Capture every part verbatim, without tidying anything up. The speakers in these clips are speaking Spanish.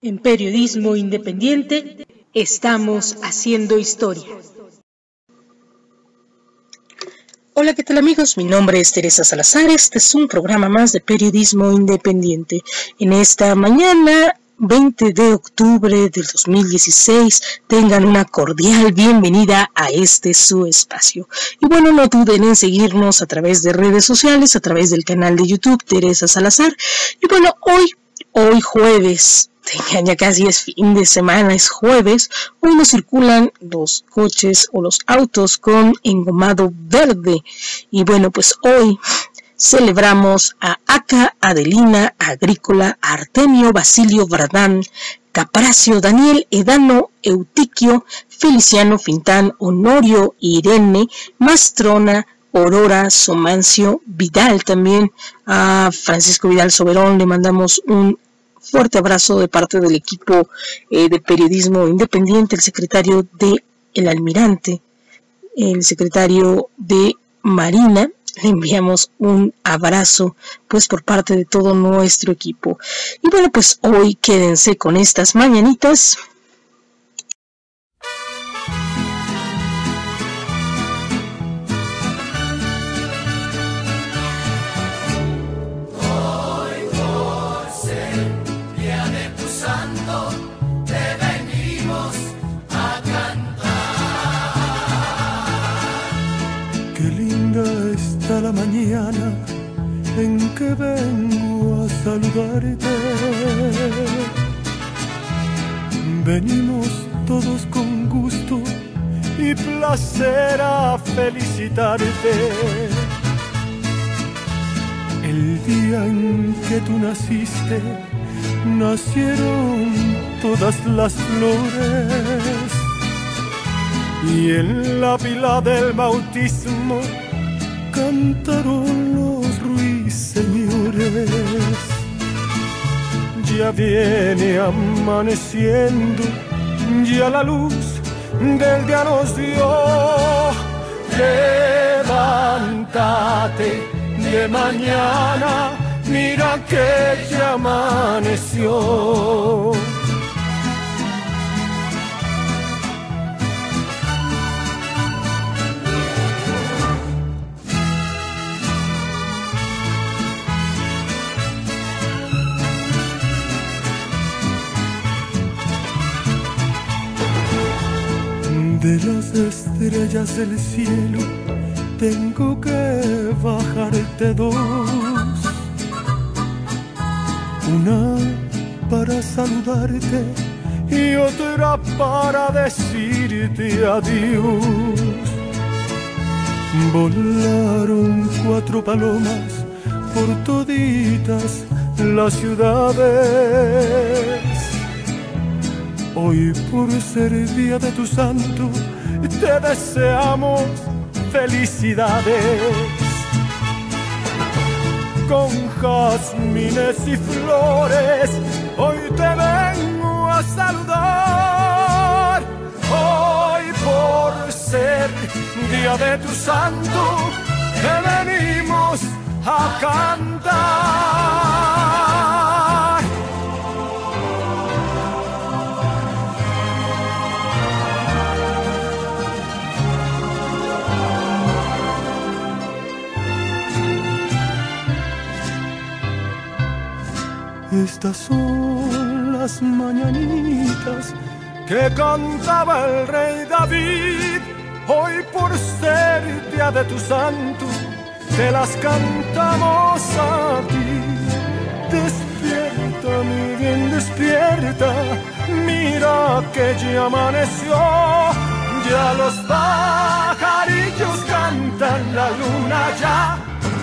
En Periodismo Independiente estamos haciendo historia. Hola, ¿qué tal amigos? Mi nombre es Teresa Salazar, este es un programa más de Periodismo Independiente. En esta mañana, veinte de octubre del dos mil dieciséis, tengan una cordial bienvenida a este su espacio. Y bueno, no duden en seguirnos a través de redes sociales, a través del canal de YouTube Teresa Salazar. Y bueno, hoy, hoy jueves, ya casi es fin de semana, es jueves, hoy nos circulan los coches o los autos con engomado verde. Y bueno, pues hoy celebramos a Aca, Adelina, Agrícola, Artemio, Basilio, Bradán, Capracio, Daniel, Edano, Eutiquio, Feliciano, Fintán, Honorio, Irene, Mastrona, Aurora, Somancio, Vidal también. A Francisco Vidal Soberón le mandamos un fuerte abrazo de parte del equipo eh, de Periodismo Independiente, el secretario de El Almirante, el secretario de Marina. Le enviamos un abrazo pues por parte de todo nuestro equipo. Y bueno, pues hoy quédense con estas mañanitas. La mañana en que vengo a saludarte, venimos todos con gusto y placer a felicitarte. El día en que tú naciste, nacieron todas las flores, y en la pila del bautismo cantaron los ruiseñores. Ya viene amaneciendo, ya la luz del día nos dio. Levántate de mañana, mira que ya amaneció. De las estrellas del cielo tengo que bajarte dos, una para saludarte y otra para decirte adiós. Volaron cuatro palomas por toditas las ciudades. Hoy, por ser día de tu santo, te deseamos felicidades. Con jazmines y flores, hoy te vengo a saludar. Hoy, por ser día de tu santo, te venimos a cantar. Estas son las mañanitas que cantaba el rey David. Hoy, por ser día de tu santo, te las cantamos a ti. Despierta, mi bien, despierta, mira que ya amaneció. Ya los pajarillos cantan, la luna ya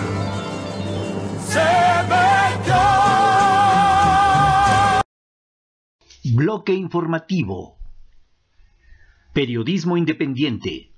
se metió. Bloque informativo. Periodismo Independiente.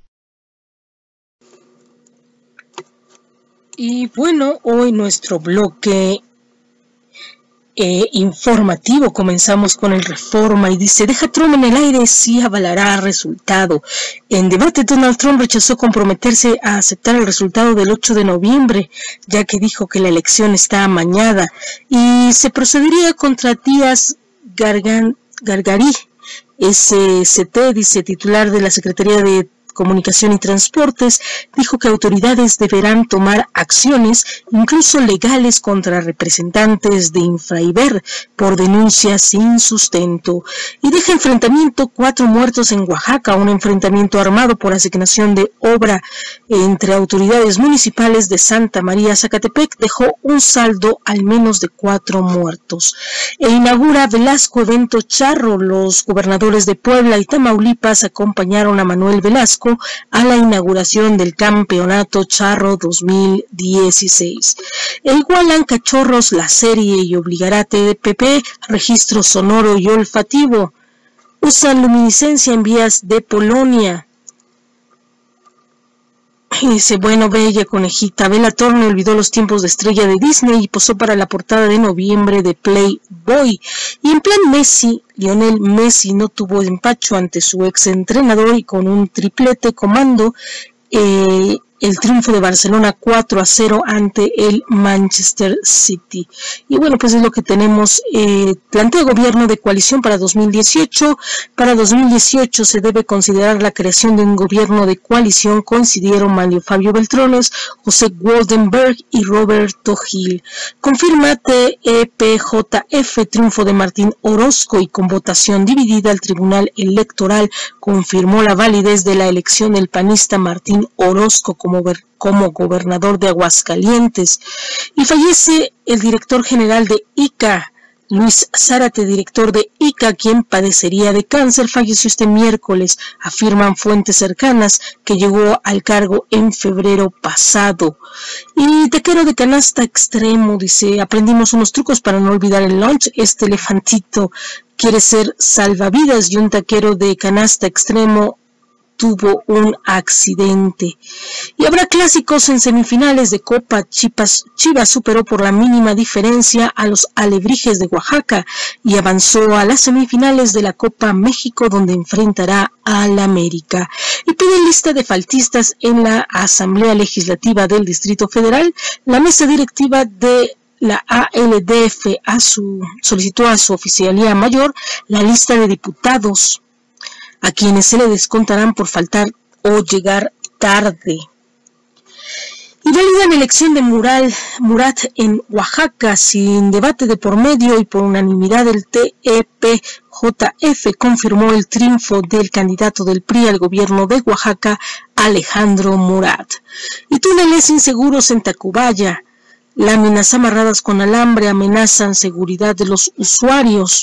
Y bueno, hoy nuestro bloque eh, informativo comenzamos con el Reforma y dice: deja Trump en el aire, sí avalará resultado. En debate, Donald Trump rechazó comprometerse a aceptar el resultado del ocho de noviembre, ya que dijo que la elección está amañada y se procedería contra Díaz Gargan, Gargarí, S C T, dice, titular de la Secretaría de Comunicación y Transportes, dijo que autoridades deberán tomar acciones, incluso legales, contra representantes de Infraiber por denuncias sin sustento. Y deja enfrentamiento, cuatro muertos en Oaxaca, un enfrentamiento armado por asignación de obra entre autoridades municipales de Santa María, Zacatepec, dejó un saldo al menos de cuatro muertos. E inaugura Velasco evento charro. Los gobernadores de Puebla y Tamaulipas acompañaron a Manuel Velasco a la inauguración del Campeonato Charro dos mil dieciséis. E igualan cachorros la serie y obligará a T P P registro sonoro y olfativo. Usan luminiscencia en vías de Polonia. Y dice, bueno, bella conejita, Bella Thorne olvidó los tiempos de estrella de Disney y posó para la portada de noviembre de Playboy. Y en plan Messi, Lionel Messi no tuvo empacho ante su ex entrenador y con un triplete comando eh, el triunfo de Barcelona cuatro a cero ante el Manchester City. Y bueno, pues es lo que tenemos. Eh, plantea gobierno de coalición para dos mil dieciocho. Para dos mil dieciocho se debe considerar la creación de un gobierno de coalición, coincidieron Mario Fabio Beltrones, José Goldenberg y Roberto Gil. Confirma T E P J F triunfo de Martín Orozco y con votación dividida el Tribunal Electoral confirmó la validez de la elección del panista Martín Orozco como Como, como gobernador de Aguascalientes. Y fallece el director general de I C A, Luis Zárate, director de I C A, quien padecería de cáncer, falleció este miércoles, afirman fuentes cercanas, que llegó al cargo en febrero pasado. Y taquero de canasta extremo, dice, aprendimos unos trucos para no olvidar el lunch. Este elefantito quiere ser salvavidas y un taquero de canasta extremo tuvo un accidente. Y habrá clásicos en semifinales de Copa. Chivas, Chivas superó por la mínima diferencia a los Alebrijes de Oaxaca y avanzó a las semifinales de la Copa México, donde enfrentará al América. Y pide lista de faltistas en la Asamblea Legislativa del Distrito Federal. La mesa directiva de la A L D F a su, solicitó a su oficialía mayor la lista de diputados a quienes se le descontarán por faltar o llegar tarde. Y validan elección de Mural, Murat en Oaxaca sin debate de por medio y por unanimidad el T E P J F confirmó el triunfo del candidato del P R I al gobierno de Oaxaca, Alejandro Murat. Y túneles inseguros en Tacubaya. Láminas amarradas con alambre amenazan seguridad de los usuarios.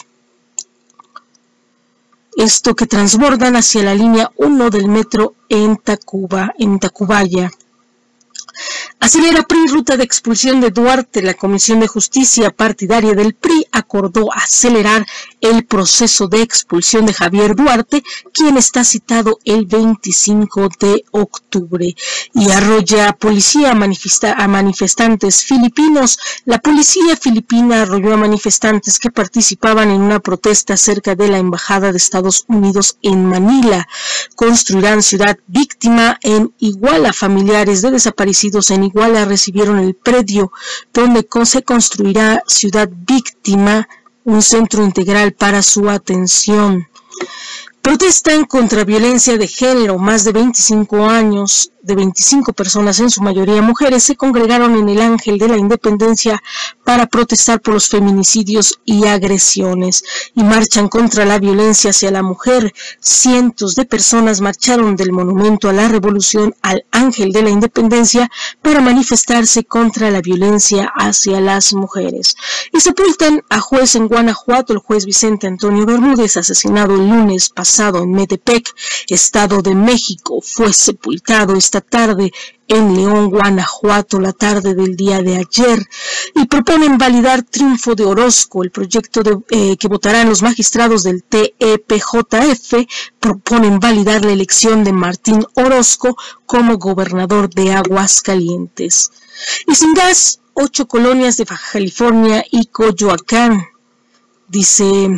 Esto que transbordan hacia la línea uno del metro en Tacuba, en Tacubaya. Acelera P R I ruta de expulsión de Duarte. La Comisión de Justicia partidaria del P R I acordó acelerar el proceso de expulsión de Javier Duarte, quien está citado el veinticinco de octubre. Y arrolla policía a, manifesta a manifestantes filipinos. La policía filipina arrolló a manifestantes que participaban en una protesta cerca de la Embajada de Estados Unidos en Manila. Construirán ciudad víctima en Iguala. Familiares de desaparecidos en Iguala recibieron el predio donde se construirá ciudad víctima, un centro integral para su atención. Protestan contra violencia de género. Más de veinticinco años, de veinticinco personas, en su mayoría mujeres, se congregaron en el Ángel de la Independencia para protestar por los feminicidios y agresiones. Y marchan contra la violencia hacia la mujer. Cientos de personas marcharon del Monumento a la Revolución al Ángel de la Independencia para manifestarse contra la violencia hacia las mujeres. Y sepultan a juez en Guanajuato. El juez Vicente Antonio Bermúdez, asesinado el lunes pasado en Metepec, Estado de México, fue sepultado esta tarde en León, Guanajuato, la tarde del día de ayer. Y proponen validar triunfo de Orozco. El proyecto de, eh, que votarán los magistrados del T E P J F proponen validar la elección de Martín Orozco como gobernador de Aguascalientes. Y sin gas, ocho colonias de Baja California y Coyoacán. Dice...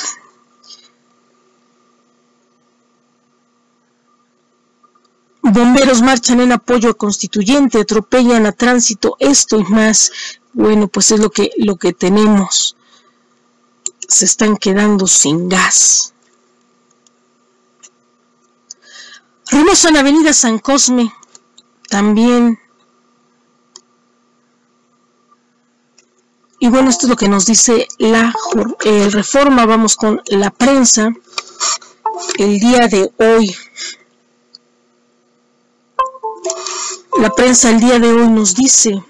Bomberos marchan en apoyo a Constituyente, atropellan a tránsito, esto y más. Bueno, pues es lo que, lo que tenemos. se están quedando sin gas. Remosan Avenida San Cosme, también. Y bueno, esto es lo que nos dice la eh, Reforma. Vamos con la prensa. El día de hoy. La prensa el día de hoy nos dice: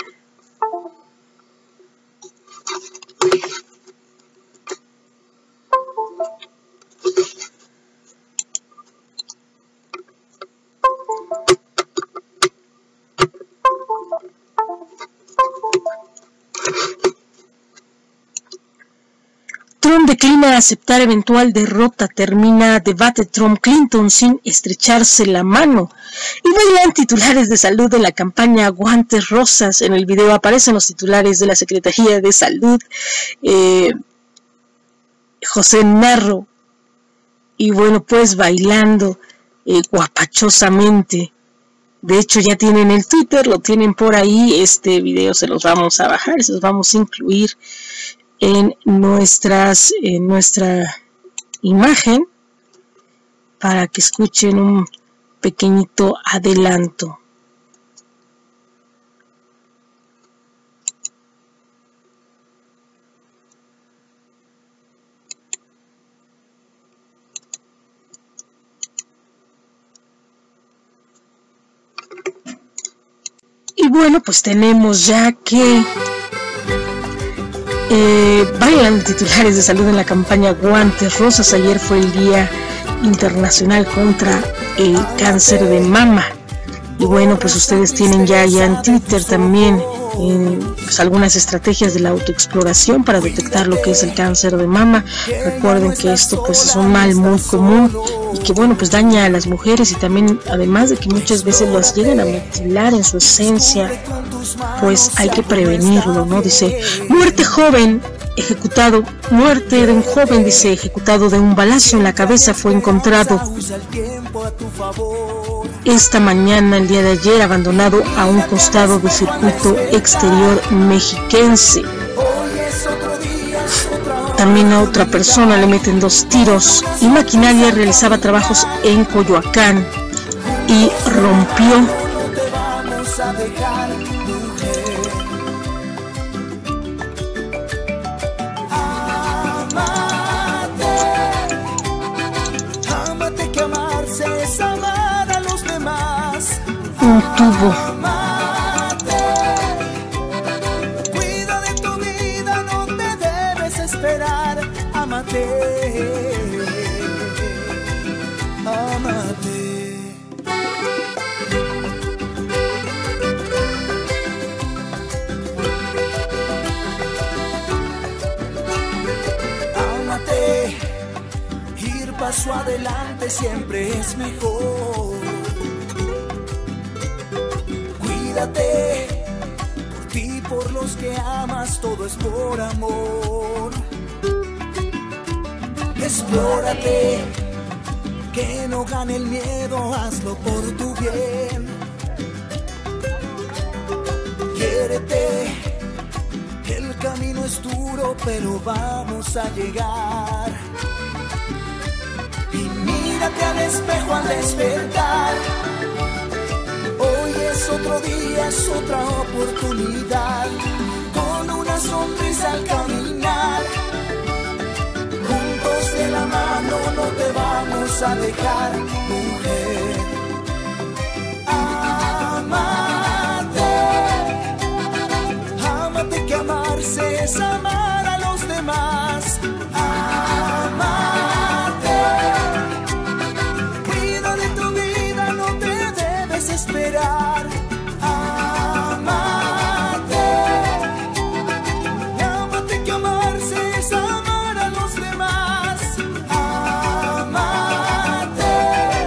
Trump declina aceptar eventual derrota, termina debate Trump-Clinton sin estrecharse la mano. Y bailan titulares de salud de la campaña Guantes Rosas. En el video aparecen los titulares de la Secretaría de Salud, eh, José Narro, y bueno, pues bailando eh, guapachosamente. De hecho ya tienen el Twitter, lo tienen por ahí. Este video se los vamos a bajar, se los vamos a incluir en nuestras en nuestra imagen para que escuchen un pequeñito adelanto. Y bueno, pues tenemos ya que Eh, bailan titulares de salud en la campaña Guantes Rosas. Ayer fue el Día Internacional contra el Cáncer de Mama. Y bueno, pues ustedes tienen ya, ya en Twitter también eh, pues algunas estrategias de la autoexploración para detectar lo que es el cáncer de mama. Recuerden que esto pues es un mal muy común y que bueno, pues daña a las mujeres, y también además de que muchas veces las llegan a mutilar en su esencia, pues hay que prevenirlo, ¿no? Dice: muerte joven ejecutado, muerte de un joven, dice, ejecutado de un balazo en la cabeza, fue encontrado esta mañana, el día de ayer, abandonado a un costado del circuito exterior mexiquense. También a otra persona le meten dos tiros, y maquinaria realizaba trabajos en Coyoacán y rompió. Un tubo. Cuida de tu vida, no te debes esperar. Ámate, ámate. Ámate, ir paso adelante siempre es mejor. Cuídate, por ti, por los que amas, todo es por amor. Explórate, que no gane el miedo, hazlo por tu bien. Quiérete, que el camino es duro, pero vamos a llegar. Y mírate al espejo al despertar. Hoy es otro día, es otra oportunidad. Con una sonrisa al caminar, juntos de la mano no te vamos a dejar, mujer. Ámate, ámate, que amarse es amar a los demás. Ámate, cuida de tu vida, no te debes esperar. Ámate, ámate, que amarse es amar a los demás. Ámate,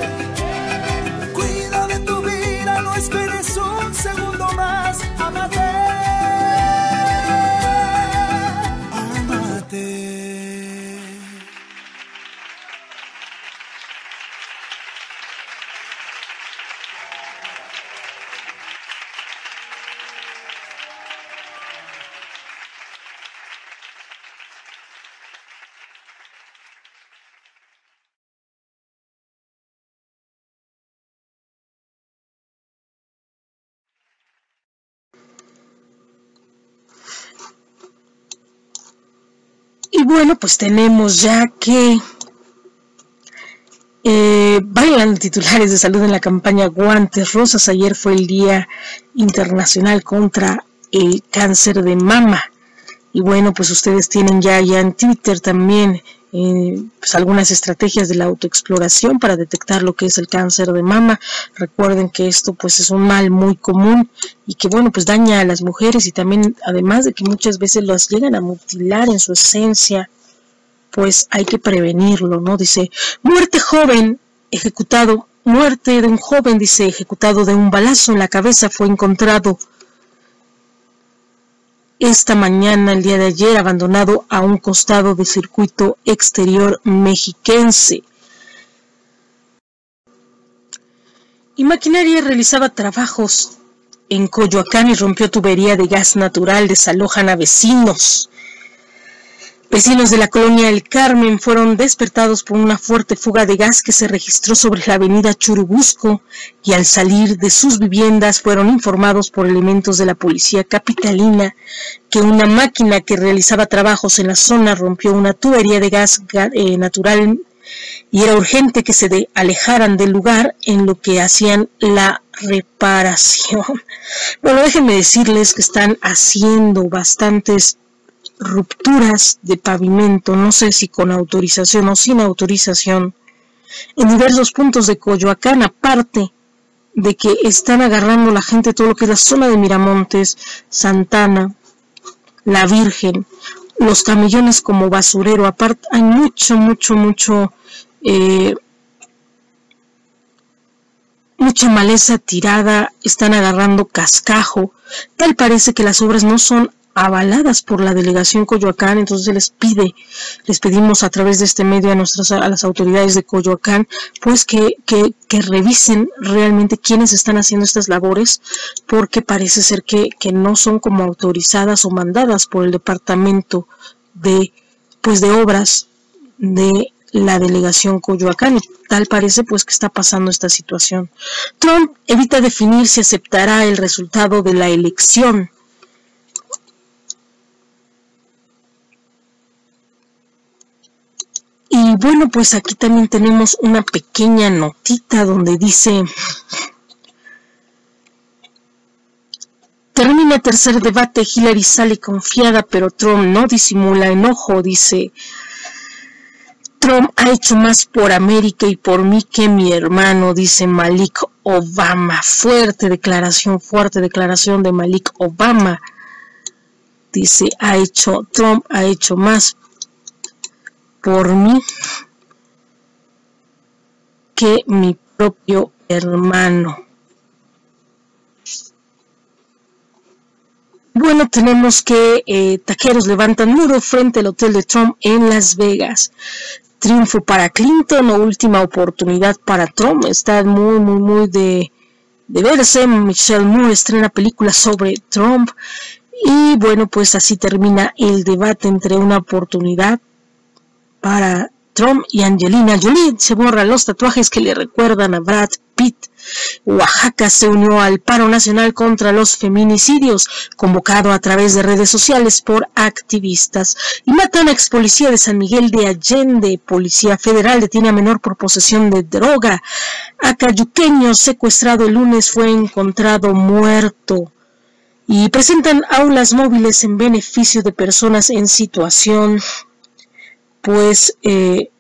Y bueno, pues tenemos ya que eh, bailan titulares de salud en la campaña Guantes Rosas. Ayer fue el Día Internacional contra el Cáncer de Mama. Y bueno, pues ustedes tienen ya, ya en Twitter también eh, pues algunas estrategias de la autoexploración para detectar lo que es el cáncer de mama. Recuerden que esto pues es un mal muy común y que bueno, pues daña a las mujeres, y también además de que muchas veces las llegan a mutilar en su esencia, pues hay que prevenirlo, ¿no? Dice, muerte joven ejecutado, muerte de un joven, dice, ejecutado de un balazo en la cabeza, fue encontrado esta mañana, el día de ayer, abandonado a un costado del circuito exterior mexiquense. Y maquinaria realizaba trabajos en Coyoacán y rompió tubería de gas natural, desalojan a vecinos. Vecinos de la colonia El Carmen fueron despertados por una fuerte fuga de gas que se registró sobre la avenida Churubusco, y al salir de sus viviendas fueron informados por elementos de la policía capitalina que una máquina que realizaba trabajos en la zona rompió una tubería de gas eh, natural, y era urgente que se de, alejaran del lugar en lo que hacían la reparación. Bueno, déjenme decirles que están haciendo bastantes rupturas de pavimento, no sé si con autorización o sin autorización, en diversos puntos de Coyoacán, aparte de que están agarrando la gente todo lo que es la zona de Miramontes, Santana, La Virgen, los camellones como basurero. Aparte hay mucho, mucho, mucho, eh, mucha maleza tirada, están agarrando cascajo. Tal parece que las obras no son avaladas por la delegación Coyoacán, entonces les pide, les pedimos a través de este medio a nuestras a las autoridades de Coyoacán, pues que, que, que revisen realmente quiénes están haciendo estas labores, porque parece ser que, que no son como autorizadas o mandadas por el departamento de, pues de obras de la delegación Coyoacán, y tal parece pues que está pasando esta situación. Trump evita definir si aceptará el resultado de la elección. Y bueno, pues aquí también tenemos una pequeña notita donde dice: termina tercer debate, Hillary sale confiada, pero Trump no disimula enojo. Dice, Trump ha hecho más por América y por mí que mi hermano, dice Malik Obama. Fuerte declaración, fuerte declaración de Malik Obama. Dice, ha hecho, Trump ha hecho más por mí que mi propio hermano. Bueno, tenemos que eh, taqueros levantan muro frente al hotel de Trump en Las Vegas. Triunfo para Clinton o última oportunidad para Trump. Está muy, muy, muy de, de verse. Michelle Moore estrena película sobre Trump. Y bueno, pues así termina el debate entre una oportunidad para Trump y Angelina Jolie. Se borran los tatuajes que le recuerdan a Brad Pitt. Oaxaca se unió al paro nacional contra los feminicidios, convocado a través de redes sociales por activistas. Y matan a ex policía de San Miguel de Allende. Policía Federal detiene a menor por posesión de droga. Acayuqueño secuestrado el lunes fue encontrado muerto. Y presentan aulas móviles en beneficio de personas en situación pues eh,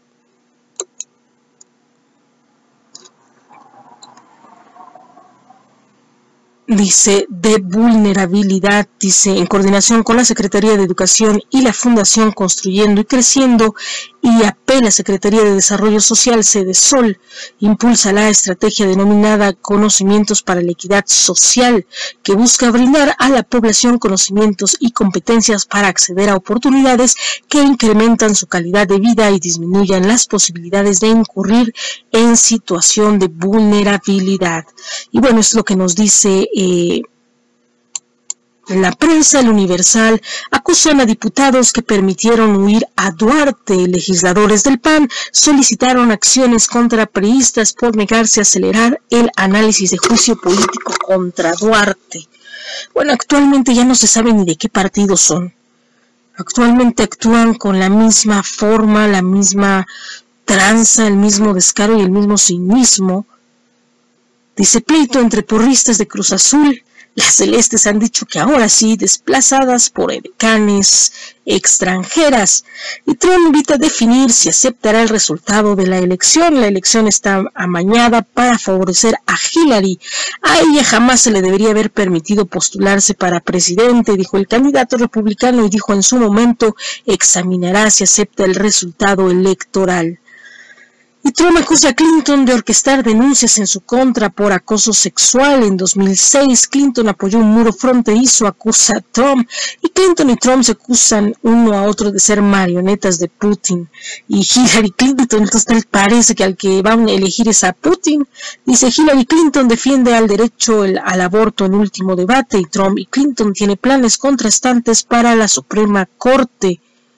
dice de vulnerabilidad, dice en coordinación con la Secretaría de Educación y la Fundación Construyendo y Creciendo y A P, la Secretaría de Desarrollo Social, Cedesol, impulsa la estrategia denominada Conocimientos para la Equidad Social, que busca brindar a la población conocimientos y competencias para acceder a oportunidades que incrementan su calidad de vida y disminuyan las posibilidades de incurrir en situación de vulnerabilidad. Y bueno, es lo que nos dice eh, la prensa. El Universal: acusan a diputados que permitieron huir a Duarte. Legisladores del P A N solicitaron acciones contra priistas por negarse a acelerar el análisis de juicio político contra Duarte. Bueno, actualmente ya no se sabe ni de qué partido son. actualmente actúan con la misma forma, la misma tranza, el mismo descaro y el mismo cinismo. Dice: pleito entre porristas de Cruz Azul. Las celestes han dicho que ahora sí, desplazadas por edecanes extranjeras. Y Trump invita a definir si aceptará el resultado de la elección. La elección está amañada para favorecer a Hillary. A ella jamás se le debería haber permitido postularse para presidente, dijo el candidato republicano, y dijo en su momento examinará si acepta el resultado electoral. Y Trump acusa a Clinton de orquestar denuncias en su contra por acoso sexual. En dos mil seis, Clinton apoyó un muro fronterizo, acusa a Trump, y Clinton y Trump se acusan uno a otro de ser marionetas de Putin. Y Hillary Clinton, entonces tal parece que al que van a elegir es a Putin. Dice: Hillary Clinton defiende al derecho el, al aborto en último debate, y Trump y Clinton tienen planes contrastantes para la Suprema Corte.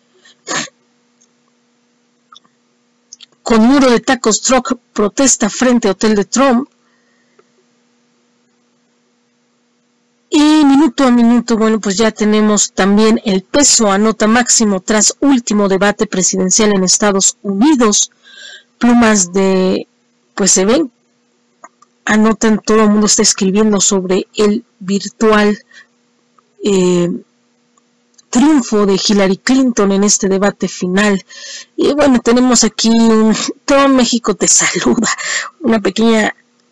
Con muro de tacos, Trump protesta frente a Hotel de Trump. Y minuto a minuto, bueno, pues ya tenemos también el peso anota máximo tras último debate presidencial en Estados Unidos. Plumas de, pues se ven, anotan, todo el mundo está escribiendo sobre el virtual eh, triunfo de Hillary Clinton en este debate final. Y bueno, tenemos aquí un todo México te saluda, una pequeña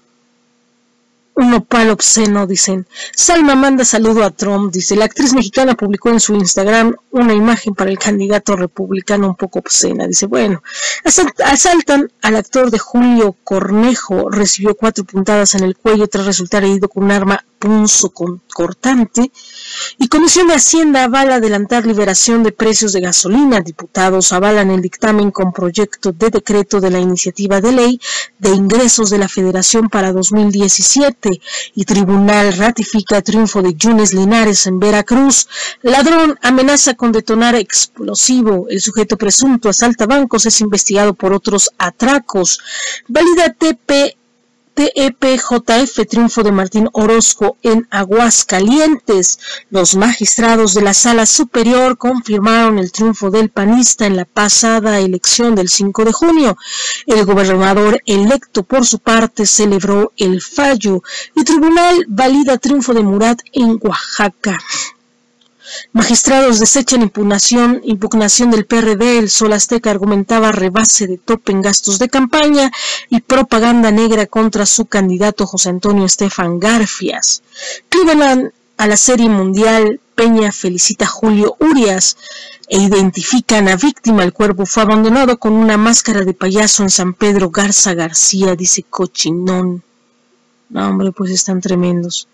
un nopal obsceno, dicen. Salma manda saludo a Trump, dice. La actriz mexicana publicó en su Instagram una imagen para el candidato republicano un poco obscena. Dice, bueno, asaltan al actor de Julio Cornejo, recibió cuatro puntadas en el cuello tras resultar herido con un arma punzo cortante. Y Comisión de Hacienda avala adelantar liberación de precios de gasolina. Diputados avalan el dictamen con proyecto de decreto de la iniciativa de ley de ingresos de la Federación para dos mil diecisiete. Y Tribunal ratifica triunfo de Yunes Linares en Veracruz. Ladrón amenaza con detonar explosivo. El sujeto presunto asalta bancos, es investigado por otros atracos. Valida T P T E P J F, triunfo de Martín Orozco en Aguascalientes. Los magistrados de la Sala Superior confirmaron el triunfo del panista en la pasada elección del cinco de junio. El gobernador electo, por su parte, celebró el fallo. Y Tribunal valida triunfo de Murat en Oaxaca. Magistrados desechan impugnación, impugnación del P R D. El Sol Azteca argumentaba rebase de tope en gastos de campaña y propaganda negra contra su candidato José Antonio Estefan Garfias. Cleveland a la Serie Mundial. Peña felicita a Julio Urias e identifican a víctima. El cuerpo fue abandonado con una máscara de payaso en San Pedro Garza García, dice Cochinón. No, hombre, pues están tremendos.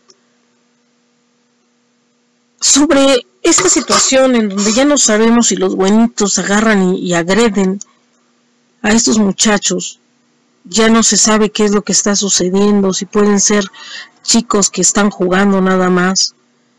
Sobre esta situación en donde ya no sabemos si los buenitos agarran y, y agreden a estos muchachos, ya no se sabe qué es lo que está sucediendo, si pueden ser chicos que están jugando nada más,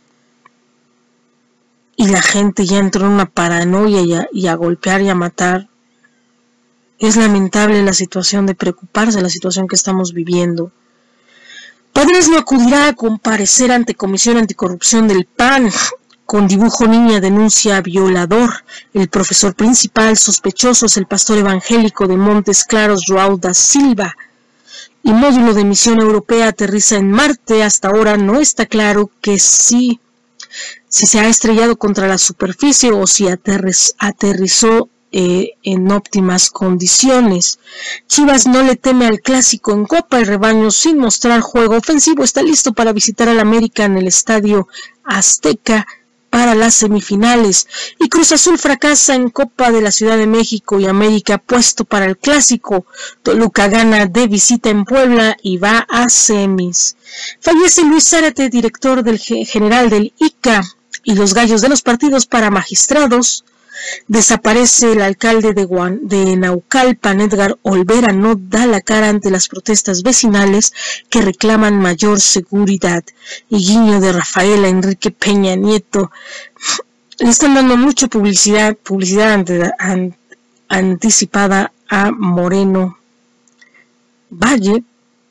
y la gente ya entró en una paranoia y a, y a golpear y a matar. Es lamentable la situación, de preocuparse la situación que estamos viviendo. Padres no acudirá a comparecer ante Comisión Anticorrupción del P A N. Con dibujo niña denuncia violador. El profesor principal sospechoso es el pastor evangélico de Montes Claros, João da Silva. Y módulo de misión europea aterriza en Marte. Hasta ahora no está claro que sí, si se ha estrellado contra la superficie o si aterriz, aterrizó Eh, en óptimas condiciones. Chivas no le teme al clásico en Copa. El rebaño, sin mostrar juego ofensivo, está listo para visitar al América en el Estadio Azteca para las semifinales. Y Cruz Azul fracasa en Copa de la Ciudad de México y América puesto para el clásico. Toluca gana de visita en Puebla y va a semis. Fallece Luis Zárate, director del general del I C A, y los gallos de los partidos para magistrados. Desaparece el alcalde de, Guan, de Naucalpan, Edgar Olvera, no da la cara ante las protestas vecinales que reclaman mayor seguridad. Y guiño de Rafaela Enrique Peña Nieto. Le están dando mucha publicidad, publicidad ante, an, anticipada a Moreno Valle.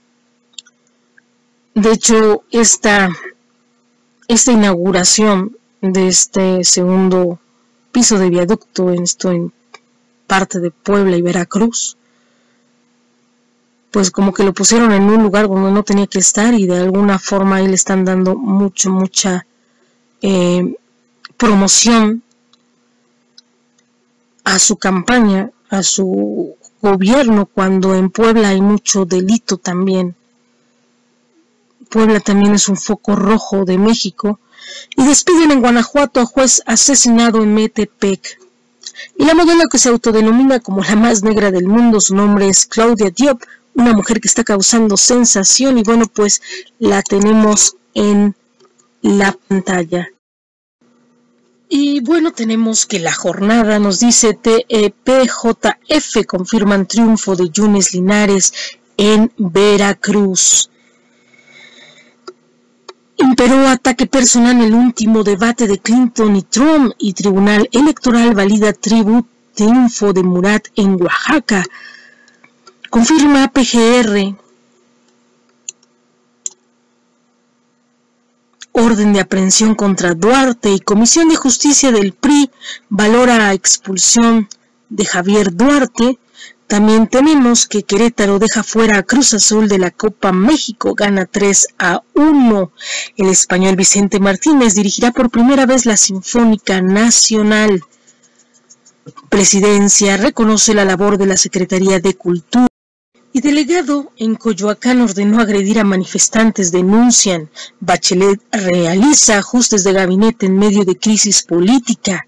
De hecho, esta, esta inauguración de este segundo piso de viaducto en esto en parte de Puebla y Veracruz, pues como que lo pusieron en un lugar donde no tenía que estar y de alguna forma ahí le están dando mucho, mucha eh, promoción a su campaña, a su gobierno, cuando en Puebla hay mucho delito también. Puebla también es un foco rojo de México. Y despiden en Guanajuato a juez asesinado en Metepec. Y la modelo que se autodenomina como la más negra del mundo, su nombre es Claudia Diop, una mujer que está causando sensación, y bueno, pues la tenemos en la pantalla. Y bueno, tenemos que la jornada nos dice T E P J F confirman triunfo de Yunes Linares en Veracruz. Imperó ataque personal en el último debate de Clinton y Trump, y Tribunal Electoral valida tribu, triunfo de Murat en Oaxaca. Confirma P G R. Orden de aprehensión contra Duarte, y Comisión de Justicia del P R I valora expulsión de Javier Duarte. También tenemos que Querétaro deja fuera a Cruz Azul de la Copa México, gana tres a uno. El español Vicente Martínez dirigirá por primera vez la Sinfónica Nacional. Presidencia reconoce la labor de la Secretaría de Cultura. Y delegado en Coyoacán ordenó agredir a manifestantes, denuncian. Bachelet realiza ajustes de gabinete en medio de crisis política.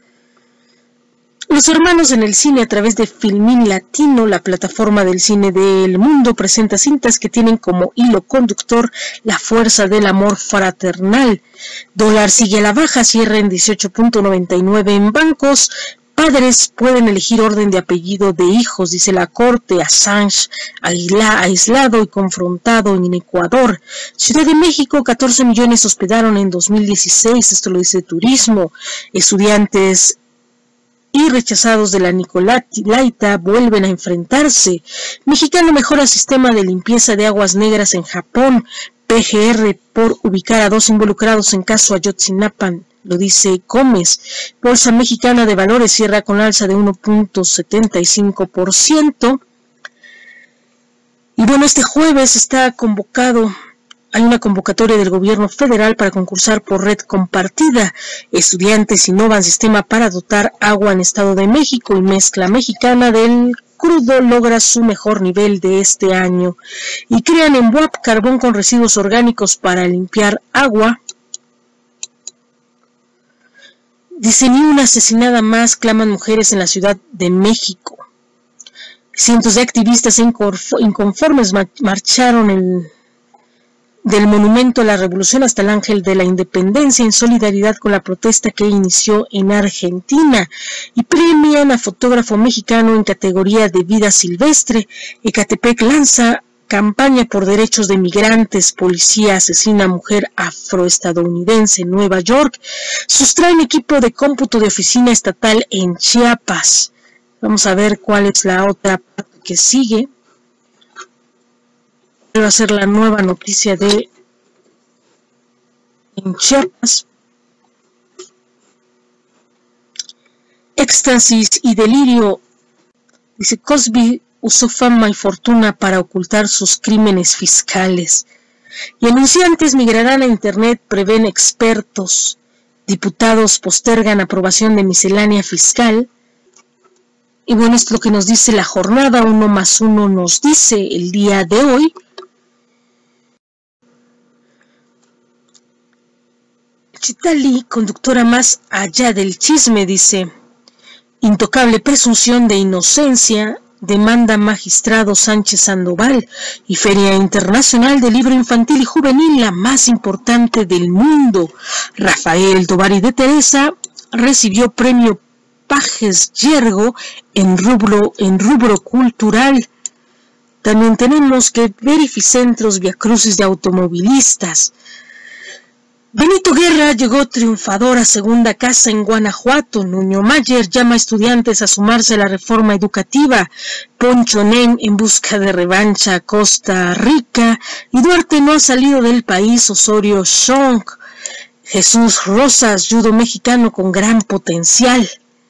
Los hermanos en el cine a través de Filmin Latino, la plataforma del cine del mundo, presenta cintas que tienen como hilo conductor la fuerza del amor fraternal. Dólar sigue a la baja, cierra en dieciocho punto noventa y nueve en bancos. Padres pueden elegir orden de apellido de hijos, dice la Corte. Assange aislado y confrontado en Ecuador. Ciudad de México, catorce millones hospedaron en dos mil dieciséis, esto lo dice Turismo. Estudiantes y rechazados de la Nicolaita vuelven a enfrentarse. Mexicano mejora sistema de limpieza de aguas negras en Japón. P G R por ubicar a dos involucrados en caso Ayotzinapa, lo dice Gómez. Bolsa Mexicana de Valores cierra con alza de uno punto setenta y cinco por ciento. Y bueno, este jueves está convocado, hay una convocatoria del gobierno federal para concursar por red compartida. Estudiantes innovan sistema para dotar agua en Estado de México, y Mezcla Mexicana del Crudo logra su mejor nivel de este año. Y crean en B U A P carbón con residuos orgánicos para limpiar agua. Dice, ni una asesinada más, claman mujeres en la Ciudad de México. Cientos de activistas inconformes marcharon el del Monumento a la Revolución hasta el Ángel de la Independencia en solidaridad con la protesta que inició en Argentina, y premian a fotógrafo mexicano en categoría de vida silvestre. Ecatepec lanza campaña por derechos de migrantes. Policía asesina a mujer afroestadounidense en Nueva York. Sustraen equipo de cómputo de oficina estatal en Chiapas. Vamos a ver cuál es la otra parte que sigue. Va a ser la nueva noticia de en Chiapas. Éxtasis y delirio. Dice, Cosby usó fama y fortuna para ocultar sus crímenes fiscales. Y anunciantes migrarán a Internet, prevén expertos. Diputados postergan aprobación de miscelánea fiscal. Y bueno, es lo que nos dice la jornada. Uno más uno nos dice el día de hoy. Chitali, conductora más allá del chisme, dice, intocable presunción de inocencia, demanda magistrado Sánchez Sandoval, y Feria Internacional de Libro Infantil y Juvenil, la más importante del mundo. Rafael Tovari de Teresa recibió premio Pajes Yergo en rubro, en rubro cultural. También tenemos que Verificentros Viacrucis de automovilistas. Benito Guerra llegó triunfador a segunda casa en Guanajuato. Nuño Mayer llama a estudiantes a sumarse a la reforma educativa. Poncho Nem en busca de revancha a Costa Rica. Y Duarte no ha salido del país. Osorio Chong. Jesús Rosas, judo mexicano con gran potencial.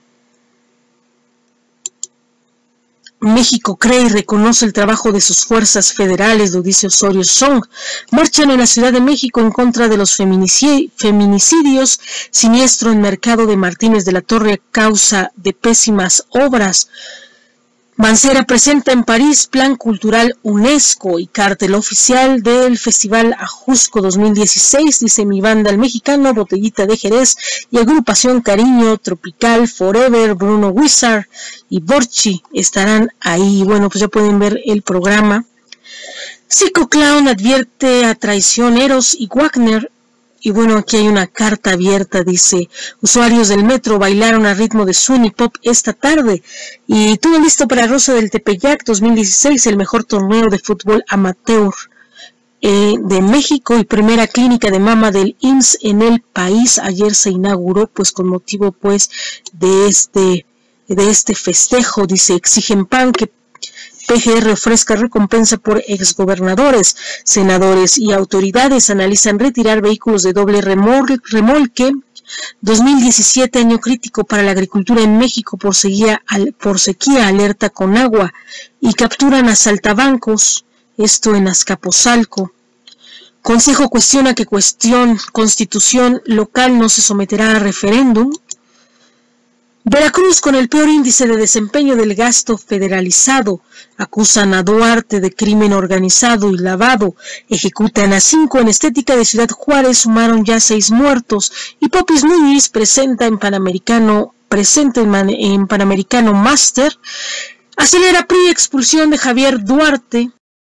México cree y reconoce el trabajo de sus fuerzas federales, lo dice Osorio Chong. Marchan en la Ciudad de México en contra de los feminicidios. Siniestro en Mercado de Martínez de la Torre a causa de pésimas obras. Mancera presenta en París Plan Cultural UNESCO y cartel oficial del Festival Ajusco dos mil dieciséis, dice Mi Banda el Mexicano, Botellita de Jerez y Agrupación Cariño, Tropical, Forever, Bruno Wizard y Borchi estarán ahí. Bueno, pues ya pueden ver el programa. Psycho Clown advierte a traicioneros y Wagner. Y bueno, aquí hay una carta abierta, dice, usuarios del metro bailaron a ritmo de swing y pop esta tarde. Y todo listo para Rosa del Tepeyac dos mil dieciséis, el mejor torneo de fútbol amateur eh, de México y primera clínica de mama del I M S S en el país. Ayer se inauguró, pues con motivo pues de este, de este festejo, dice, exigen pan que P G R ofrezca recompensa por exgobernadores, senadores y autoridades. Analizan retirar vehículos de doble remol remolque. dos mil diecisiete, año crítico para la agricultura en México por sequía, por sequía, alerta con agua. Y capturan a saltabancos, esto en Azcapotzalco. Consejo cuestiona que cuestión constitución local no se someterá a referéndum. Veracruz con el peor índice de desempeño del gasto federalizado. Acusan a Duarte de crimen organizado y lavado. Ejecutan a cinco en estética de Ciudad Juárez. Sumaron ya seis muertos. Y Popis Núñez presenta en Panamericano, presenta en, en Panamericano Master. Acelera P R I expulsión de Javier Duarte.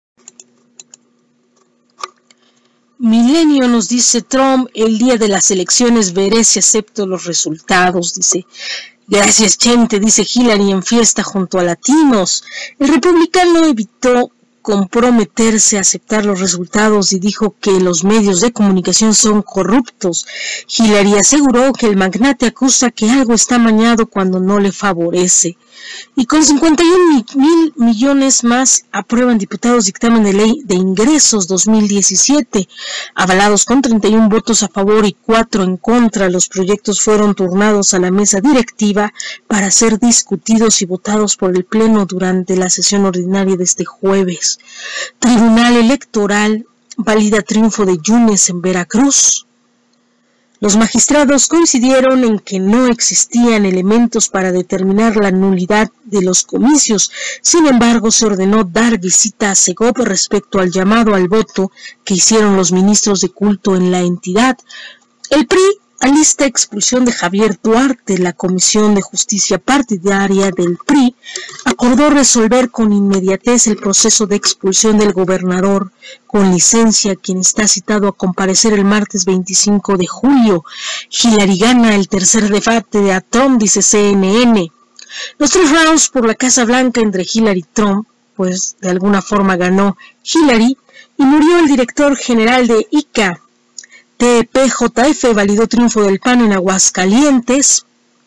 Milenio nos dice Trump, el día de las elecciones veré si acepto los resultados, dice. Gracias, Chente, dice Hillary en fiesta junto a latinos. El republicano evitó comprometerse a aceptar los resultados y dijo que los medios de comunicación son corruptos. Hillary aseguró que el magnate acusa que algo está amañado cuando no le favorece. Y con cincuenta y un mil millones más aprueban diputados dictamen de ley de ingresos dos mil diecisiete. Avalados con treinta y un votos a favor y cuatro en contra, los proyectos fueron turnados a la mesa directiva para ser discutidos y votados por el Pleno durante la sesión ordinaria de este jueves. Tribunal Electoral valida triunfo de Yunes en Veracruz. Los magistrados coincidieron en que no existían elementos para determinar la nulidad de los comicios. Sin embargo, se ordenó dar visita a Segov respecto al llamado al voto que hicieron los ministros de culto en la entidad. El P R I alista expulsión de Javier Duarte. La Comisión de Justicia Partidaria del P R I acordó resolver con inmediatez el proceso de expulsión del gobernador con licencia, quien está citado a comparecer el martes veinticinco de julio. Hillary gana el tercer debate de a Trump, dice C N N. Los tres rounds por la Casa Blanca entre Hillary y Trump, pues de alguna forma ganó Hillary, y murió el director general de I C A. T P J F validó triunfo del P A N en Aguascalientes.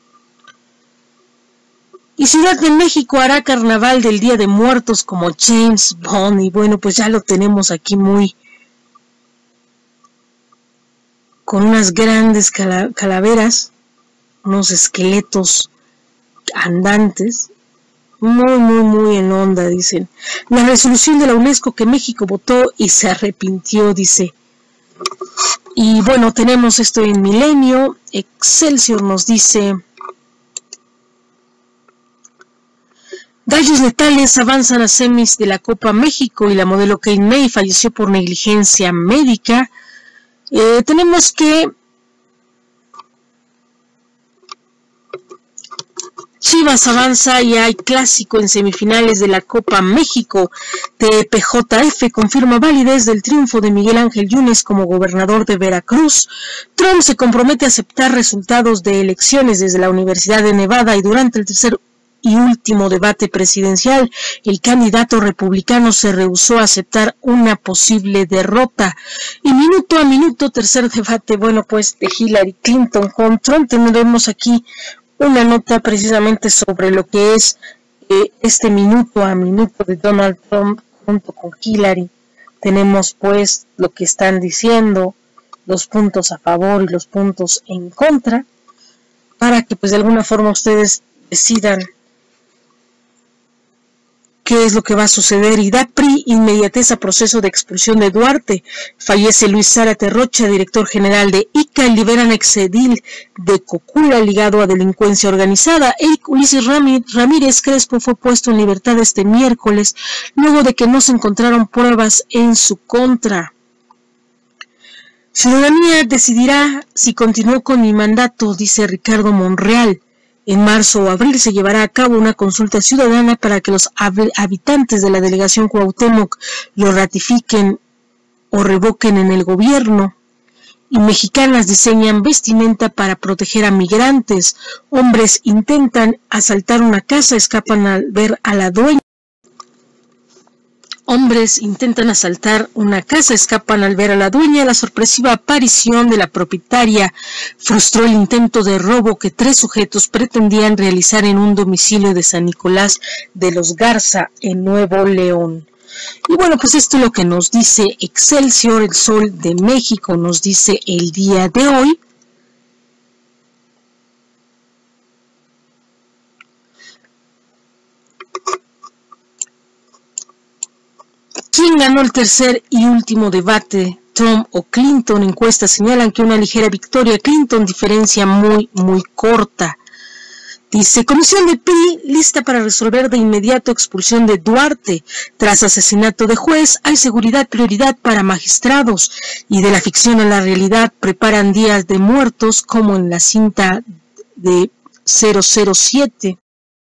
Y Ciudad de México hará carnaval del Día de Muertos como James Bond. Y bueno, pues ya lo tenemos aquí muy... con unas grandes cala calaveras, unos esqueletos andantes. Muy, muy, muy en onda, dicen. La resolución de la UNESCO que México votó y se arrepintió, dice. Y bueno, tenemos esto en Milenio. Excelsior nos dice: gallos letales avanzan a semis de la Copa México y la modelo Kate May falleció por negligencia médica. Eh, tenemos que Chivas avanza y hay clásico en semifinales de la Copa México. T P J F confirma validez del triunfo de Miguel Ángel Yunes como gobernador de Veracruz. Trump se compromete a aceptar resultados de elecciones desde la Universidad de Nevada y durante el tercer y último debate presidencial, el candidato republicano se rehusó a aceptar una posible derrota. Y minuto a minuto, tercer debate, bueno, pues de Hillary Clinton con Trump. Tendremos aquí una nota precisamente sobre lo que es eh, este minuto a minuto de Donald Trump junto con Hillary. Tenemos pues lo que están diciendo los puntos a favor y los puntos en contra, para que pues de alguna forma ustedes decidan qué es lo que va a suceder. Y da P R I inmediatez a proceso de expulsión de Duarte. Fallece Luis Zárate Rocha, director general de I C A. Liberan exedil de Cocula ligado a delincuencia organizada. Eric Ulises Ramírez Crespo fue puesto en libertad este miércoles, luego de que no se encontraron pruebas en su contra. Ciudadanía decidirá si continúo con mi mandato, dice Ricardo Monreal. En marzo o abril se llevará a cabo una consulta ciudadana para que los habitantes de la delegación Cuauhtémoc lo ratifiquen o revoquen en el gobierno. Y mexicanas diseñan vestimenta para proteger a migrantes. Hombres intentan asaltar una casa, escapan al ver a la dueña. Hombres intentan asaltar una casa, escapan al ver a la dueña. La sorpresiva aparición de la propietaria frustró el intento de robo que tres sujetos pretendían realizar en un domicilio de San Nicolás de los Garza, en Nuevo León. Y bueno, pues esto es lo que nos dice Excelsior, el Sol de México, nos dice el día de hoy. ¿Quién ganó el tercer y último debate? ¿Trump o Clinton? Encuestas señalan que una ligera victoria Clinton, diferencia muy, muy corta. Dice, Comisión de P R I lista para resolver de inmediato expulsión de Duarte. Tras asesinato de juez, hay seguridad prioridad para magistrados. Y de la ficción a la realidad preparan días de muertos como en la cinta de cero cero siete.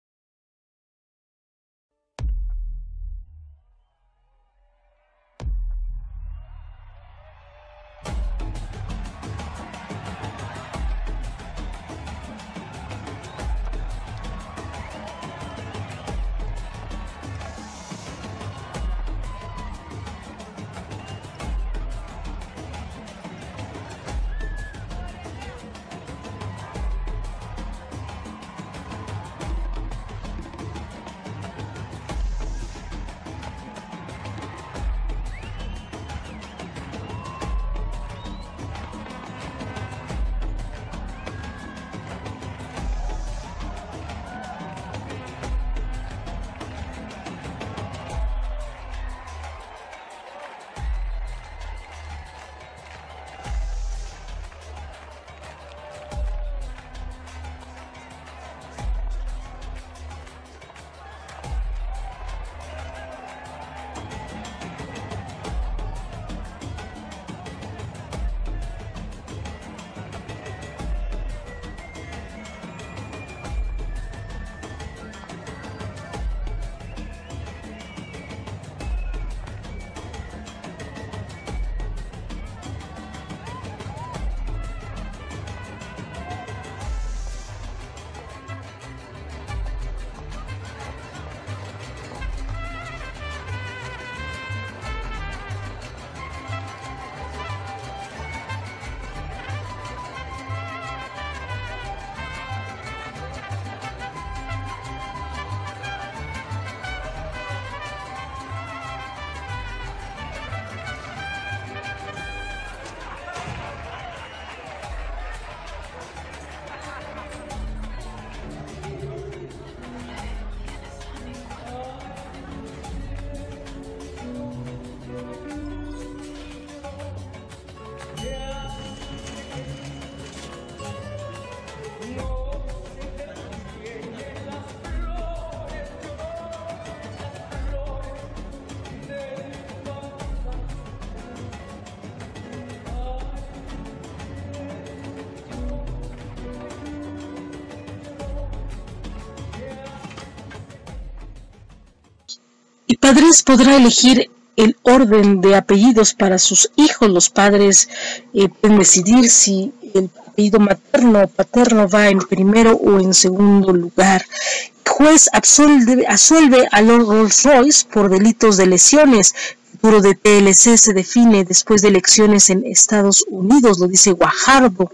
Padres podrá elegir el orden de apellidos para sus hijos. Los padres eh, pueden decidir si el apellido materno o paterno va en primero o en segundo lugar. El juez absolve, absuelve a Lord Rolls-Royce por delitos de lesiones. El futuro de T L C se define después de elecciones en Estados Unidos, lo dice Guajardo.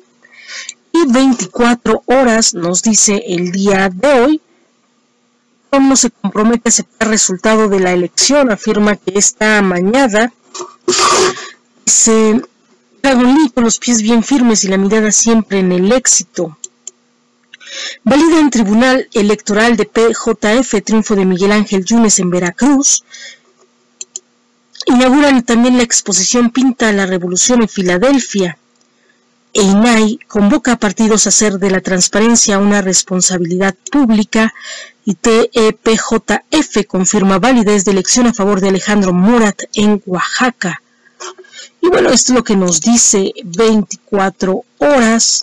Y veinticuatro horas nos dice el día de hoy. Trump no se compromete a aceptar el resultado de la elección, afirma que esta mañana se Dragon Lee con los pies bien firmes y la mirada siempre en el éxito. Valida en Tribunal Electoral de P J F triunfo de Miguel Ángel Yunes en Veracruz. Inauguran también la exposición Pinta la Revolución en Filadelfia. E I N A I convoca a partidos a hacer de la transparencia una responsabilidad pública y T E P J F confirma validez de elección a favor de Alejandro Murat en Oaxaca. Y bueno, esto es lo que nos dice veinticuatro horas.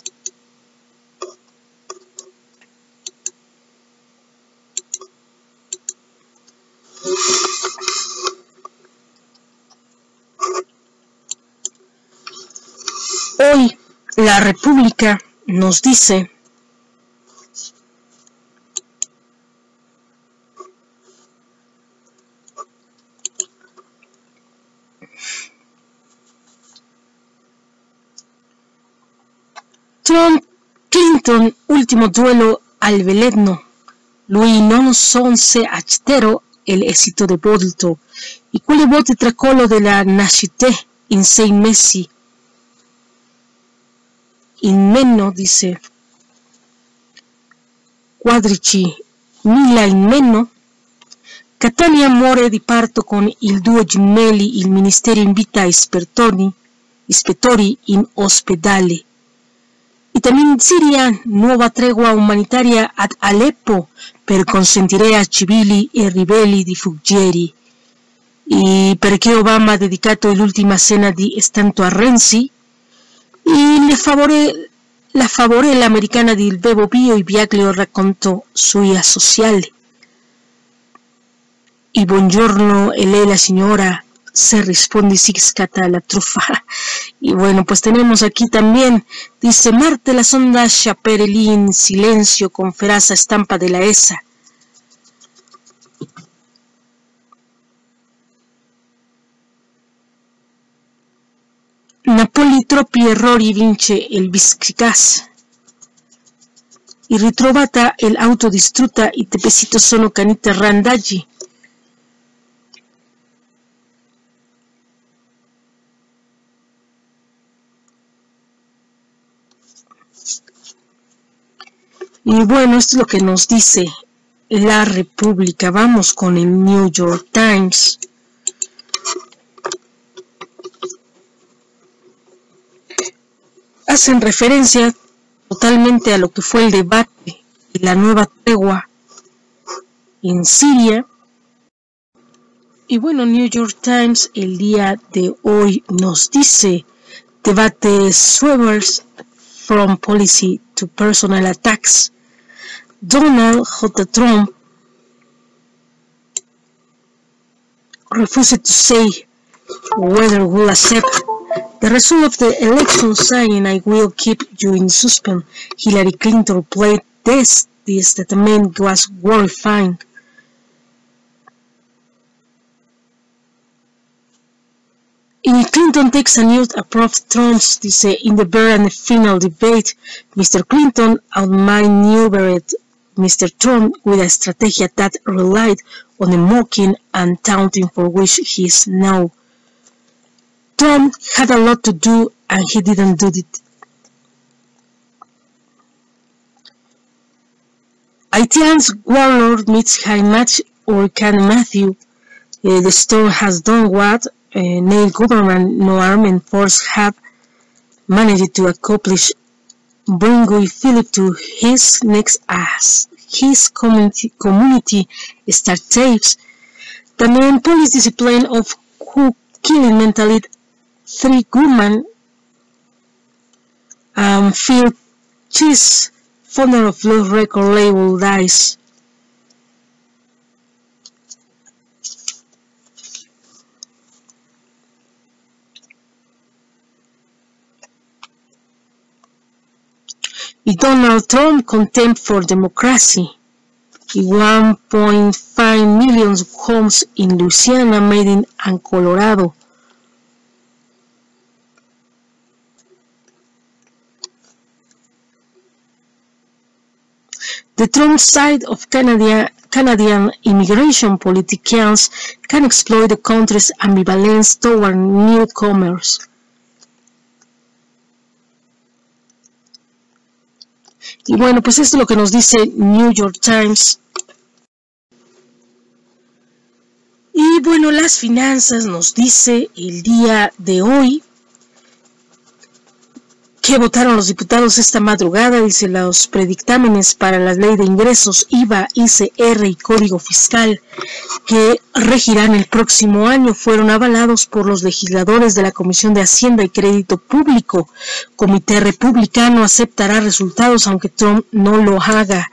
Hoy la República nos dice Trump Clinton último duelo al veleno. Lui non son se actero el éxito de volto y quelle volte tracolo della nascite in sei mesi in meno, dice quadrici mila in meno. Catania muore di parto con il due gemelli, il ministero invita ispettori, ispettori in ospedale. Y también in Siria, nuova tregua umanitaria ad Aleppo per consentire a civili e ribelli di fuggire. E perché Obama ha dedicato l'ultima cena di Stanton a Renzi e le favore, la favorella americana di Il Bevo Pio e Biaglio racconto sui sociali. Y buongiorno, e lei la signora se responde si scata la trufa. Y bueno, pues tenemos aquí también, dice Marte la sonda Chaperelli en silencio con feraz estampa de la E S A. Napoli troppi errori vince il biscicas. Y ritrovata el auto distrutta y tepecito sono canite randaggi. Y bueno, esto es lo que nos dice la República. Vamos con el New York Times. Hacen referencia totalmente a lo que fue el debate de la nueva tregua en Siria. Y bueno, New York Times el día de hoy nos dice: debate swerves from policy to personal attacks. Donald J. Trump refused to say whether we'll accept the result of the election, saying, "I will keep you in suspense." Hillary Clinton played this, this that the man was horrifying. In Clinton takes a new approach Trump's, dice, in the very and final debate, Mister Clinton outmaneuvered Mister Trump with a strategy that relied on the mocking and taunting for which he is known. Trump had a lot to do and he didn't do it. Haitian's warlord meets high match or can Matthew. Uh, the storm has done what uh, no government, no armed force have managed to accomplish. Bring Philip to his next as his community, community start tapes. También police discipline of who killing mentally three gunmen. Um, Phil Cheese, founder of Lost record label, dies. Donald Trump contempt for democracy. one point five million homes in Louisiana made in and Colorado. The Trump side of Canada, Canadian immigration politicians can exploit the country's ambivalence toward newcomers. Y bueno, pues esto es lo que nos dice New York Times. Y bueno, las finanzas nos dice el día de hoy que votaron los diputados esta madrugada. Dice: los predictámenes para la ley de ingresos, I V A, I C R y código fiscal que regirán el próximo año fueron avalados por los legisladores de la Comisión de Hacienda y Crédito Público. Comité Republicano aceptará resultados aunque Trump no lo haga.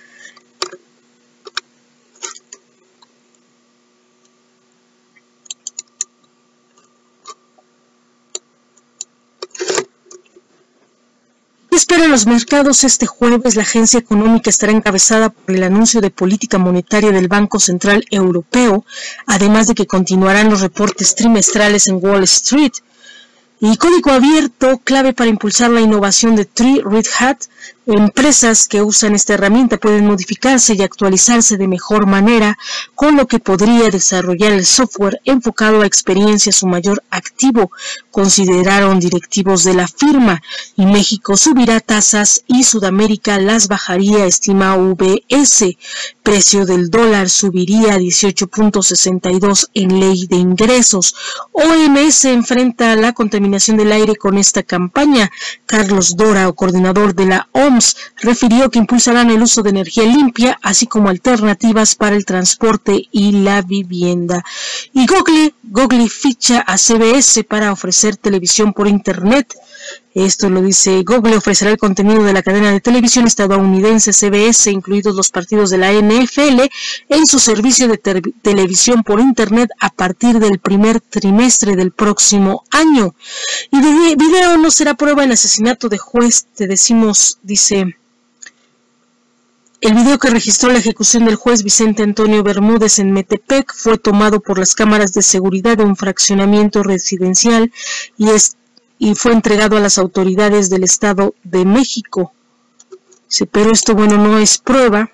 Esperan los mercados este jueves. La agencia económica estará encabezada por el anuncio de política monetaria del Banco Central Europeo, además de que continuarán los reportes trimestrales en Wall Street. Y código abierto, clave para impulsar la innovación de Tree Red Hat. Empresas que usan esta herramienta pueden modificarse y actualizarse de mejor manera, con lo que podría desarrollar el software enfocado a experiencia su mayor activo, consideraron directivos de la firma. Y México subirá tasas y Sudamérica las bajaría, estima U B S. Precio del dólar subiría a dieciocho punto sesenta y dos en ley de ingresos. O M S enfrenta la contaminación del aire con esta campaña. Carlos Dora, coordinador de la O M S, refirió que impulsarán el uso de energía limpia, así como alternativas para el transporte y la vivienda. Y Google, Google ficha a C B S para ofrecer televisión por Internet. Esto lo dice Google, ofrecerá el contenido de la cadena de televisión estadounidense C B S, incluidos los partidos de la N F L, en su servicio de te televisión por Internet a partir del primer trimestre del próximo año. Y de video no será prueba en asesinato de juez, te decimos, dice... El video que registró la ejecución del juez Vicente Antonio Bermúdez en Metepec fue tomado por las cámaras de seguridad de un fraccionamiento residencial y es y fue entregado a las autoridades del Estado de México. Dice, pero esto, bueno, no es prueba.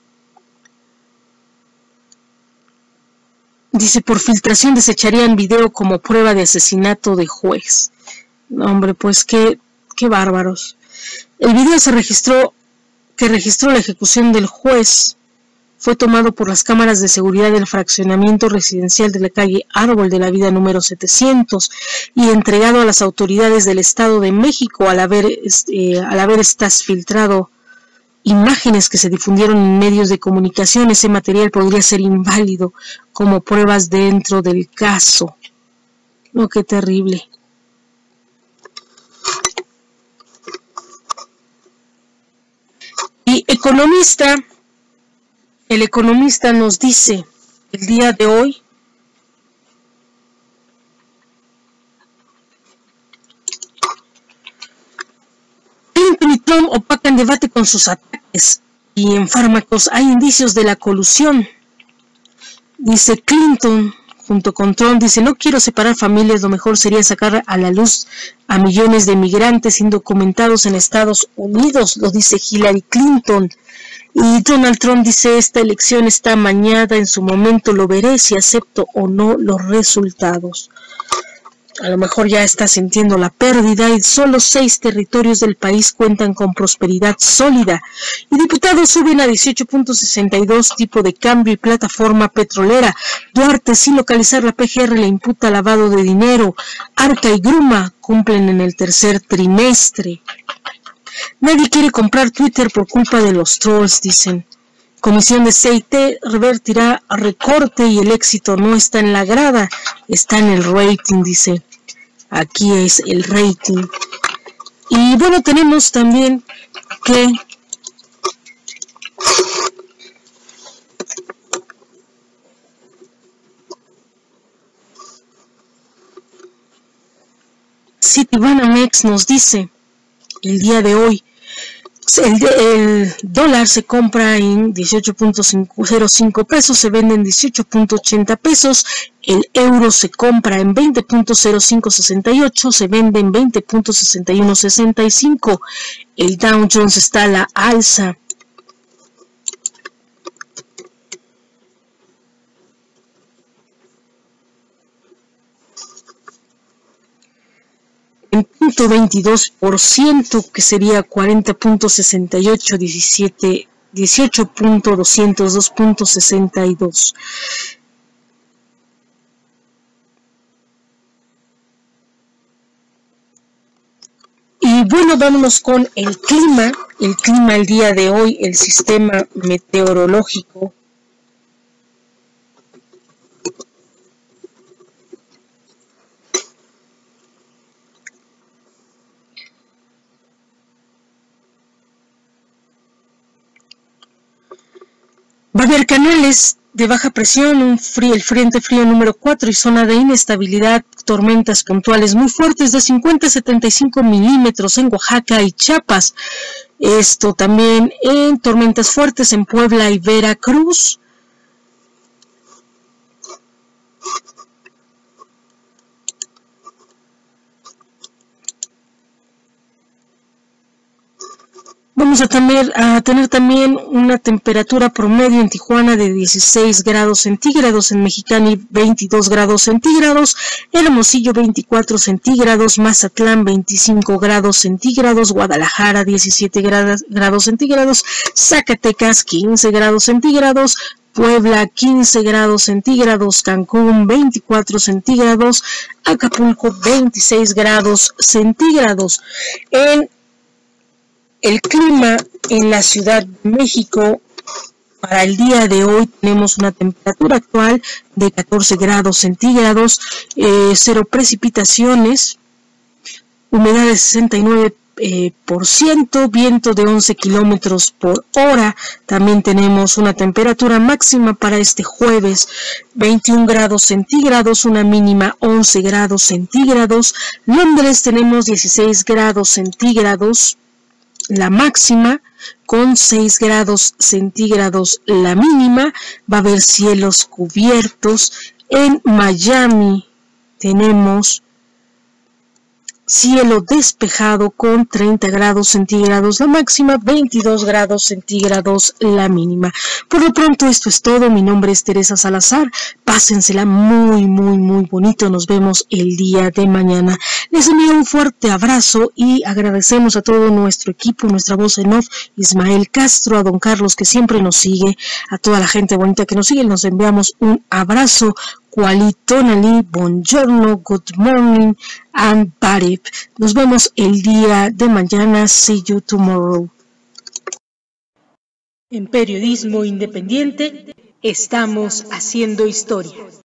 Dice, por filtración desecharían video como prueba de asesinato de juez. No, hombre, pues qué, qué bárbaros. El video se registró, que registró la ejecución del juez, fue tomado por las cámaras de seguridad del fraccionamiento residencial de la calle Árbol de la Vida número setecientos y entregado a las autoridades del Estado de México. Al haber, eh, al haber estas filtrado imágenes que se difundieron en medios de comunicación, ese material podría ser inválido como pruebas dentro del caso. No, qué terrible. Y economista... El economista nos dice el día de hoy Clinton y Trump opacan debate con sus ataques y en fármacos hay indicios de la colusión. Dice Clinton junto con Trump, dice, no quiero separar familias, lo mejor sería sacar a la luz a millones de migrantes indocumentados en Estados Unidos, lo dice Hillary Clinton. Y Donald Trump dice, esta elección está amañada, en su momento lo veré si acepto o no los resultados. A lo mejor ya está sintiendo la pérdida y solo seis territorios del país cuentan con prosperidad sólida. Y diputados suben a dieciocho punto sesenta y dos, tipo de cambio y plataforma petrolera. Duarte, sin localizar la P G R, le imputa lavado de dinero. Arca y Gruma cumplen en el tercer trimestre. Nadie quiere comprar Twitter por culpa de los trolls, dicen. Comisión de C I T revertirá recorte y el éxito no está en la grada, está en el rating, dice. Aquí es el rating. Y bueno, tenemos también que Citibanamex nos dice el día de hoy, El, el dólar se compra en dieciocho punto cero cinco pesos, se vende en dieciocho punto ochenta pesos, el euro se compra en veinte punto cero cinco sesenta y ocho, se vende en veinte punto sesenta y uno sesenta y cinco, el Dow Jones está a la alza. En ciento veintidós por ciento, que sería cuarenta punto sesenta y ocho, diecisiete, dieciocho punto doscientos dos punto sesenta y dos. Y bueno, vámonos con el clima. El clima el día de hoy, el sistema meteorológico. Va a haber canales de baja presión, un frío, el frente frío número cuatro y zona de inestabilidad, tormentas puntuales muy fuertes de cincuenta a setenta y cinco milímetros en Oaxaca y Chiapas. Esto también en tormentas fuertes en Puebla y Veracruz. Vamos a tener, a tener también una temperatura promedio en Tijuana de dieciséis grados centígrados, en Mexicali veintidós grados centígrados, en Hermosillo veinticuatro centígrados, Mazatlán veinticinco grados centígrados, Guadalajara diecisiete grados centígrados, Zacatecas quince grados centígrados, Puebla quince grados centígrados, Cancún veinticuatro centígrados, Acapulco veintiséis grados centígrados. En el clima en la Ciudad de México, para el día de hoy tenemos una temperatura actual de catorce grados centígrados, eh, cero precipitaciones, humedad de sesenta y nueve por ciento, eh, viento de once kilómetros por hora. También tenemos una temperatura máxima para este jueves, veintiún grados centígrados, una mínima once grados centígrados. Londres tenemos dieciséis grados centígrados, la máxima, con seis grados centígrados la mínima. Va a haber cielos cubiertos. En Miami tenemos cielo despejado con treinta grados centígrados la máxima, veintidós grados centígrados la mínima. Por lo pronto esto es todo. Mi nombre es Teresa Salazar. Pásensela muy muy muy bonito. Nos vemos el día de mañana. Les envío un fuerte abrazo y agradecemos a todo nuestro equipo, nuestra voz en off, Ismael Castro, a don Carlos que siempre nos sigue, a toda la gente bonita que nos sigue. Nos enviamos un abrazo. Qualitonali, buongiorno, good morning, and bye. Nos vemos el día de mañana. See you tomorrow. En Periodismo Independiente estamos haciendo historia.